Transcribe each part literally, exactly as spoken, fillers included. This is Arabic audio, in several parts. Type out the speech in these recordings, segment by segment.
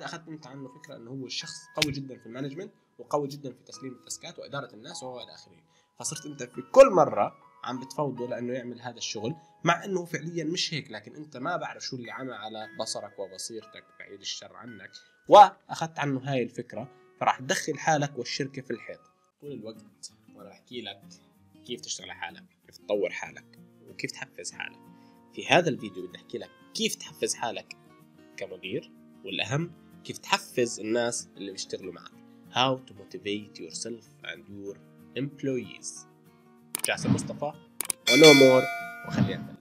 وهذا اخذت انت عنه فكره انه هو الشخص قوي جدا في المانجمنت وقوي جدا في تسليم التاسكات واداره الناس وهو الى اخره. فصرت انت في كل مره عم بتفوضه لانه يعمل هذا الشغل، مع انه فعليا مش هيك، لكن انت ما بعرف شو اللي عمل على بصرك وبصيرتك بعيد الشر عنك، واخذت عنه هاي الفكره، فراح تدخل حالك والشركه في الحيط طول الوقت. وانا بحكي لك كيف تشتغل على حالك، كيف تطور حالك، وكيف تحفز حالك. في هذا الفيديو بدي احكي لك كيف تحفز حالك كمدير، والاهم كيف تحفز الناس اللي بيشتغلوا معك. How to motivate yourself and your employees. جاسم مصطفى ونو مور، وخلينا نبلش.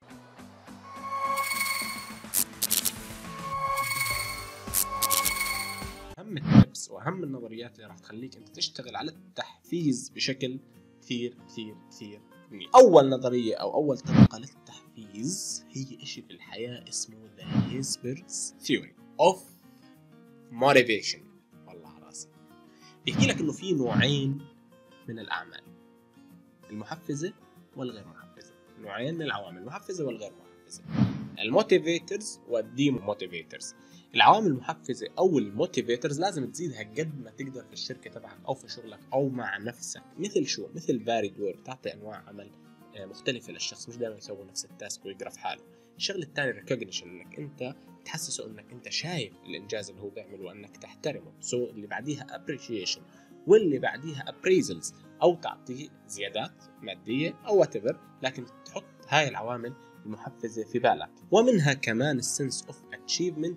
أهم التبس وأهم النظريات اللي راح تخليك أنت تشتغل على التحفيز بشكل كثير كثير كثير منيح. أول نظرية أو أول طريقة للتحفيز هي إشي في الحياة اسمه The Heisberg's Theory of Motivation. والله على راسي. بيحكي لك إنه في نوعين من الأعمال، المحفزة والغير محفزة. نوعين من العوامل، المحفزة والغير محفزة، الموتيفيترز والديموتيفيترز. العوامل المحفزة أو الموتيفيترز لازم تزيدها قد ما تقدر في الشركة تبعك أو في شغلك أو مع نفسك. مثل شو؟ مثل فاريد وورك، تعطي أنواع عمل مختلفة للشخص، مش دائما يسوي نفس التاسك ويقرأ في حاله. الشغل الثاني ريكوجنيشن، انك انت تحسسه انك انت شايف الانجاز اللي هو بيعمله وانك تحترمه. سو so اللي بعديها appreciation، واللي بعديها appraisals، او تعطيه زيادات مادية او whatever، لكن تحط هاي العوامل المحفزة في بالك. ومنها كمان السنس اوف اتشيفمنت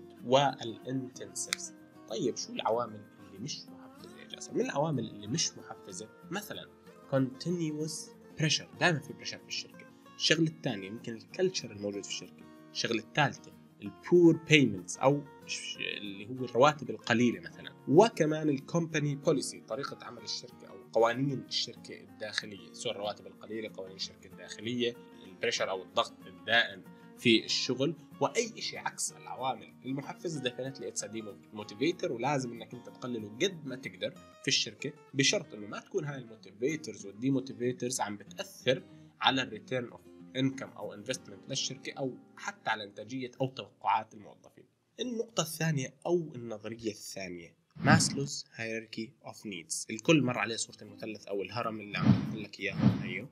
والانتنسيفز. طيب شو العوامل اللي مش محفزة يا جاسم؟ من العوامل اللي مش محفزة مثلا continuous pressure، دائما في بريشر في الشركة. الشغله الثانيه يمكن الكلتشر الموجود في الشركه. الشغله الثالثه البور بيمنتس او اللي هو الرواتب القليله مثلا. وكمان الكومباني بوليسي، طريقه عمل الشركه او قوانين الشركه الداخليه، سواء الرواتب القليله، قوانين الشركه الداخليه، البريشر او الضغط الدائم في الشغل، واي شيء عكس العوامل المحفزه ديفينتلي اتس موتيفيتر، ولازم انك انت تقلله قد ما تقدر في الشركه، بشرط انه ما تكون هاي الموتيفيترز والديموتيفيترز عم بتاثر على الريتيرن اوف انكم او انفستمنت للشركه، او حتى على انتاجيه او توقعات الموظفين. النقطه الثانيه او النظريه الثانيه ماسلوز هيراركي اوف نيدز. الكل مر عليه صوره المثلث او الهرم اللي عم بحط لك اياه، ايوه،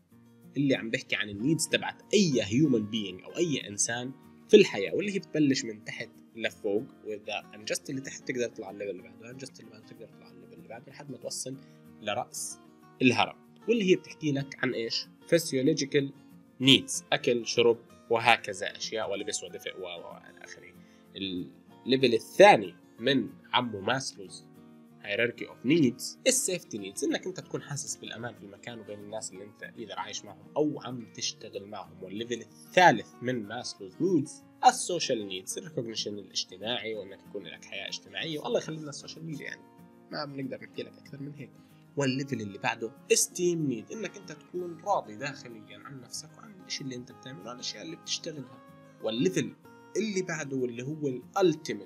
اللي عم بحكي عن النيدز تبعت اي هيومن بينج او اي انسان في الحياه، واللي هي بتبلش من تحت لفوق، واذا انجزت اللي تحت تقدر تطلع الليفل اللي بعده، انجزت اللي بعده تقدر تطلع الليفل اللي بعده، لحد ما توصل لراس الهرم، واللي هي بتحكي لك عن ايش؟ physiological needs، اكل شرب وهكذا اشياء، ولبس ودفء والى اخره. الليفل الثاني من عمو ماسلوز hierarchy of needs السيفتي نيدز، انك انت تكون حاسس بالامان في المكان وبين الناس اللي انت اذا عايش معهم او عم تشتغل معهم. والليفل الثالث من ماسلوز نيدز السوشيال نيدز، الريكوجنيشن الاجتماعي، وانك يكون لك حياه اجتماعيه، والله يخلي لنا السوشيال ميديا، يعني ما بنقدر نحكي لك اكثر من هيك. والليفل اللي بعده esteem need، انك انت تكون راضي داخليا عن نفسك وعن الشيء اللي انت بتعمله، عن الاشياء اللي بتشتغلها. والليفل اللي بعده واللي هو الالتيميت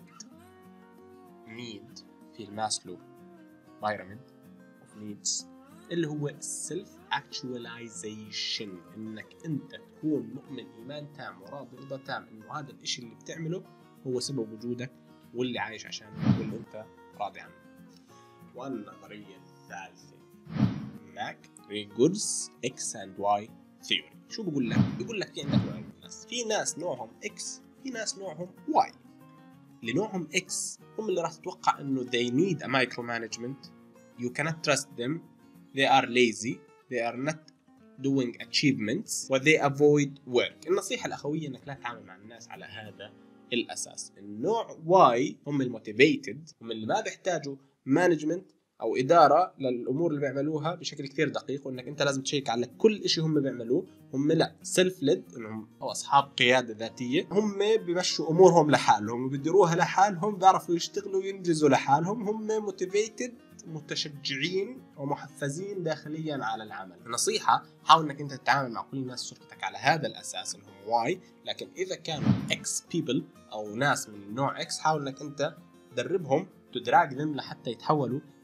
نيد في الماسلو pyramid of needs اللي هو self actualization، انك انت تكون مؤمن ايمان تام وراضي رضا تام انه هذا الاشي اللي بتعمله هو سبب وجودك واللي عايش عشانه واللي انت راضي عنه. والنظرية الثالثة ماك ريجورز X and Y theory. شو بقول لك؟ بيقول لك في عندك نوعين من الناس، في ناس نوعهم X، في ناس نوعهم Y. اللي نوعهم X هم اللي راح تتوقع انه they need a micromanagement، you cannot trust them, they are lazy, they are not doing achievements, و they avoid work. النصيحة الأخوية انك لا تتعامل مع الناس على هذا الأساس. النوع Y هم الموتيفيتد، هم اللي ما بيحتاجوا مانجمنت او اداره للامور اللي بيعملوها بشكل كثير دقيق، وانك انت لازم تشيك على كل شيء هم بيعملوه. هم لا سيلف ليد، انهم او اصحاب قياده ذاتيه، هم بيمشوا امورهم لحالهم وبيديروها لحالهم، بيعرفوا يشتغلوا وينجزوا لحالهم. هم موتيفيتد، متشجعين ومحفزين داخليا على العمل. نصيحه، حاول انك انت تتعامل مع كل الناس شركتك على هذا الاساس انهم واي، لكن اذا كانوا اكس بيبل او ناس من نوع اكس، حاول انك انت تدربهم تدراج ذم لحتى يتحولوا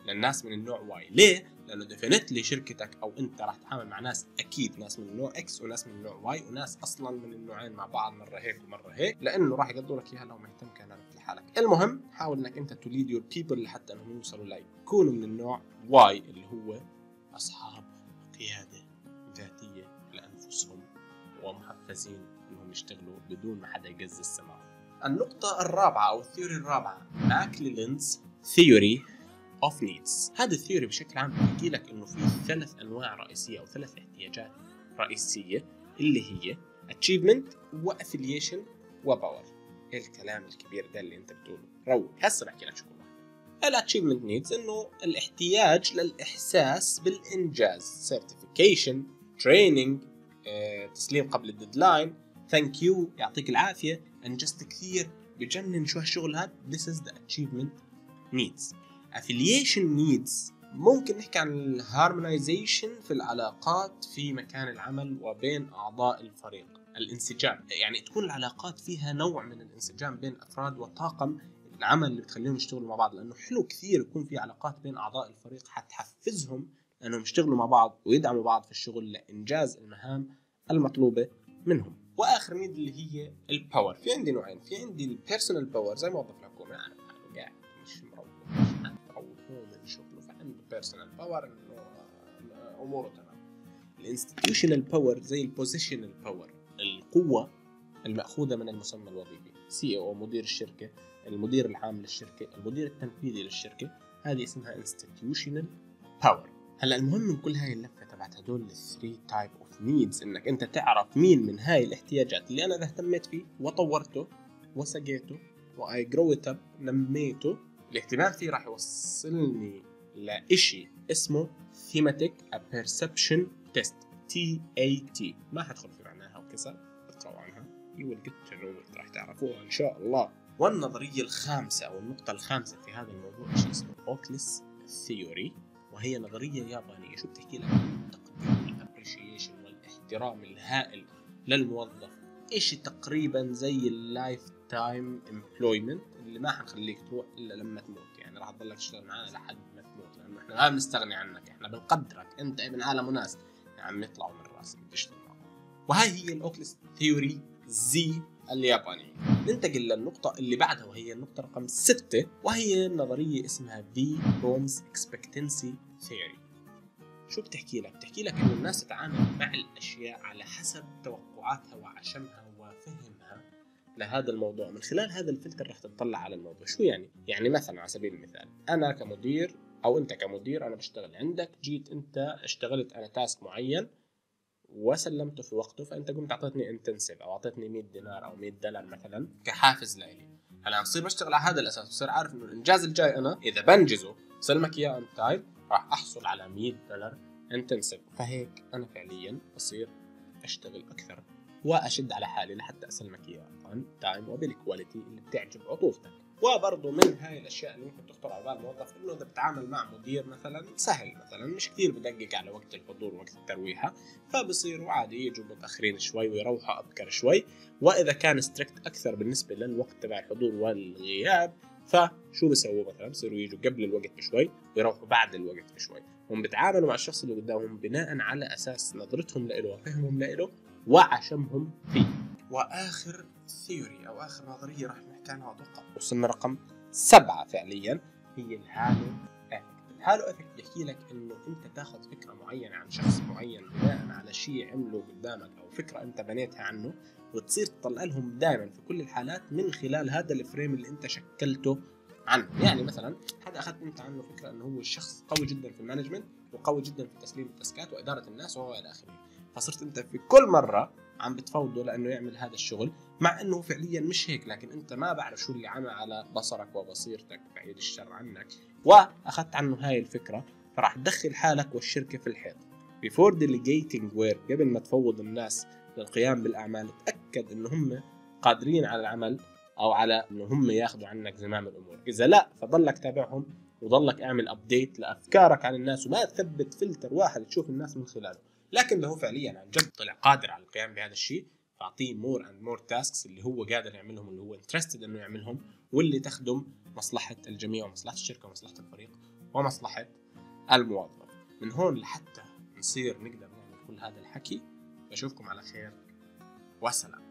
للناس من النوع واي. ليه؟ لانه ديفينتلي شركتك او انت راح تتعامل مع ناس اكيد ناس من النوع اكس وناس من النوع واي وناس اصلا من النوعين مع بعض، مره هيك ومره هيك، لانه راح يقضوا لك اياها لو مهتم كانت لحالك. المهم حاول انك انت توليد يور بيبل لحتى انهم يوصلوا لاي يكونوا من النوع واي اللي هو اصحاب قياده ذاتيه لانفسهم ومحفزين انهم يشتغلوا بدون ما حدا يقز السماء. النقطه الرابعه او الثيوري الرابعه ماكليلانز ثيوري اوف نيدز. هذا الثيوري بشكل عام بحكي لك انه في ثلاث انواع رئيسيه او ثلاث احتياجات رئيسيه اللي هي achievement واffiliation وباور. ايه الكلام الكبير ده اللي انت بتقوله؟ روق. هسه بحكي لك شو كل واحد. الاتشيفمنت نيدز انه الاحتياج للاحساس بالانجاز، certification training اه، تسليم قبل الديدلاين، ثانك يو يعطيك العافيه، انجزت كثير، بجنن شو هالشغل هذا. this is the achievement needs. affiliation needs ممكن نحكي عن الهارمونايزيشن في العلاقات في مكان العمل وبين أعضاء الفريق، الانسجام، يعني تكون العلاقات فيها نوع من الانسجام بين أفراد وطاقم العمل اللي بتخليهم يشتغلوا مع بعض. لأنه حلو كثير يكون في علاقات بين أعضاء الفريق حتحفزهم أنهم يشتغلوا مع بعض ويدعموا بعض في الشغل لإنجاز المهام المطلوبة منهم. وآخر نيد اللي هي الباور. في عندي نوعين، في عندي البيرسونال باور زي موظف الحكومة، يعني قاعد مش مروح من شغله فعنده بيرسونال باور انه اموره تمام. الانستتيوشنال باور زي البوزيشنال باور، القوه الماخوذه من المسمى الوظيفي، سي او مدير الشركه، المدير العام للشركه، المدير التنفيذي للشركه، هذه اسمها انستتيوشنال باور. هلا المهم من كل هاي اللفه تبعت هدول الثري تايب اوف نيدز انك انت تعرف مين من هاي الاحتياجات اللي انا اذا اهتميت فيه وطورته وسقيته واي جرو ات اب نميته، الاهتمام فيه راح يوصلني لإشي اسمه thematic perception test تي إيه تي. ما حدخل في معناها وكسر، اقرأوا عنها you will get to know it، راح تعرفوها إن شاء الله. والنظرية الخامسة أو النقطة الخامسة في هذا الموضوع شيء اسمه أوكلس ثيوري، وهي نظرية يابانية. شو بتحكي لك؟ التقدير والابريشيشن والاحترام الهائل للموظف، إشي تقريبا زي اللايف تايم امبلويمنت اللي ما حنخليك تروح الا لما تموت، يعني راح تضلك تشتغل معنا لحد ما تموت، لانه احنا ما بنستغني عنك، احنا بنقدرك، انت ابن عالم وناس يا عم يطلعوا من راسي تشتغل معنا. وهي هي الاوكلس ثيوري زي اليابانية. ننتقل للنقطة اللي بعدها وهي النقطة رقم ستة، وهي نظرية اسمها في رومز اكسبكتنسي ثيوري. شو بتحكي لك؟ بتحكي لك انه الناس تتعامل مع الاشياء على حسب توقعاتها وعشمها وفهمها لهذا الموضوع. من خلال هذا الفلتر رح تطلع على الموضوع. شو يعني؟ يعني مثلا على سبيل المثال انا كمدير او انت كمدير، انا بشتغل عندك، جيت انت اشتغلت انا تاسك معين وسلمته في وقته، فانت قمت اعطيتني انتنسيف او اعطيتني مية دينار او مية دولار مثلا كحافز لإلي. هلا بصير بشتغل على هذا الاساس، بصير عارف انه الانجاز الجاي انا اذا بنجزه سلمك اياه اون تايم راح احصل على مية دولار انتنسيف. فهيك انا فعليا بصير اشتغل اكثر واشد على حالي لحتى اسلمك اياه اون تايم وبالكواليتي اللي بتعجب عطوفتك. وبرضه من هاي الاشياء اللي ممكن تخطر على بال الموظف انه اذا بتتعامل مع مدير مثلا سهل، مثلا مش كثير بدقق على وقت الحضور ووقت الترويحه، فبصيروا عادي يجوا متاخرين شوي ويروحوا ابكر شوي. واذا كان ستريكت اكثر بالنسبه للوقت تبع الحضور والغياب، فشو بيسووا؟ مثلا بصيروا يجوا قبل الوقت بشوي ويروحوا بعد الوقت بشوي. هم بيتعاملوا مع الشخص اللي قدامهم بناء على اساس نظرتهم له وفهمهم له وعشمهم فيه. واخر ثيوري او اخر نظريه راح نحكي عنها، اتوقع وصلنا رقم سبعة فعليا، هي الهالو افكت. الهالو افكت بيحكي لك انه انت تاخذ فكره معينه عن شخص معين بناء على شيء عمله قدامك او فكره انت بنيتها عنه، وتصير تطلع لهم دائما في كل الحالات من خلال هذا الفريم اللي انت شكلته عنه. يعني مثلا هذا اخذت انت عنه فكره انه هو الشخص قوي جدا في المانجمنت وقوي جدا في تسليم التاسكات واداره الناس وهو الى اخره، فصرت انت في كل مره عم بتفوضه لانه يعمل هذا الشغل، مع انه فعليا مش هيك، لكن انت ما بعرف شو اللي عمل على بصرك وبصيرتك، بعيد الشر عنك، واخذت عنه هاي الفكره، فراح تدخل حالك والشركه في الحيط. before delegating work، قبل ما تفوض الناس للقيام بالاعمال تاكد انه هم قادرين على العمل او على انه هم ياخذوا عنك زمام الامور. اذا لا فضلك تابعهم وضلك اعمل ابديت لافكارك عن الناس، وما تثبت فلتر واحد تشوف الناس من خلاله، لكن لو فعليا عن جد طلع قادر على القيام بهذا الشيء فاعطيه مور اند مور تاسكس اللي هو قادر يعملهم، اللي هو انترستد انه يعملهم، واللي تخدم مصلحه الجميع ومصلحه الشركه ومصلحه الفريق ومصلحة الموظف. من هون لحتى نصير نقدر نعمل كل هذا الحكي، بشوفكم على خير والسلام.